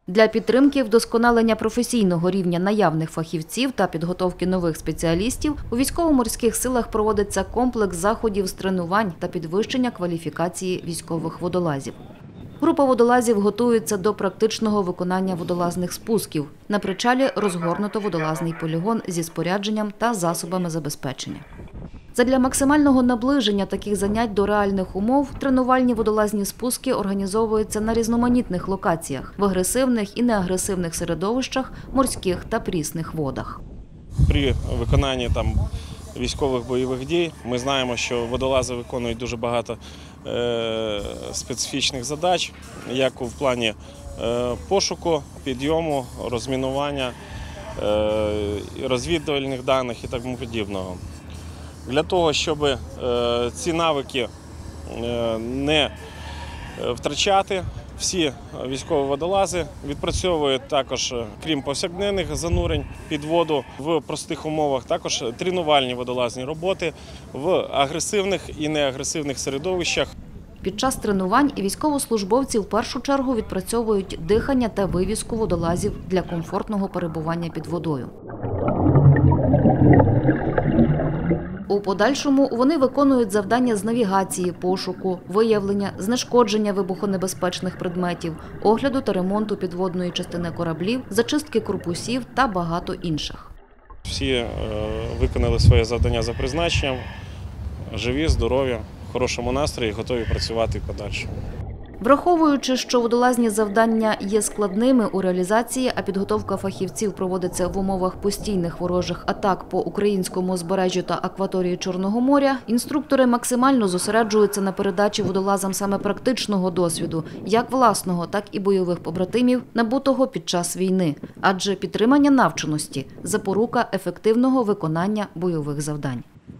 Для підтримки вдосконалення професійного рівня наявних фахівців та підготовки нових спеціалістів у військово-морських силах проводиться комплекс заходів з тренувань та підвищення кваліфікації військових водолазів. Група водолазів готується до практичного виконання водолазних спусків. На причалі розгорнуто водолазний полігон зі спорядженням та засобами забезпечення. Задля максимального наближення таких занять до реальних умов тренувальні водолазні спуски організовуються на різноманітних локаціях – в агресивних і неагресивних середовищах, морських та прісних водах. При виконанні військових бойових дій ми знаємо, що водолази виконують дуже багато специфічних задач, як в плані пошуку, підйому, розмінування, розвідувальних даних і тому подібного. Для того, щоб ці навики не втрачати, всі військові водолази відпрацьовують також, крім повсякденних занурень під воду, в простих умовах також тренувальні водолазні роботи в агресивних і неагресивних середовищах. Під час тренувань військовослужбовці в першу чергу відпрацьовують дихання та вивізку водолазів для комфортного перебування під водою. У подальшому вони виконують завдання з навігації, пошуку, виявлення, знешкодження вибухонебезпечних предметів, огляду та ремонту підводної частини кораблів, зачистки корпусів та багато інших. Всі виконали своє завдання за призначенням, живі, здорові, в хорошому настрої, готові працювати подальше. Враховуючи, що водолазні завдання є складними у реалізації, а підготовка фахівців проводиться в умовах постійних ворожих атак по українському узбережжю та акваторії Чорного моря, інструктори максимально зосереджуються на передачі водолазам саме практичного досвіду, як власного, так і бойових побратимів, набутого під час війни. Адже підтримання навченості – запорука ефективного виконання бойових завдань.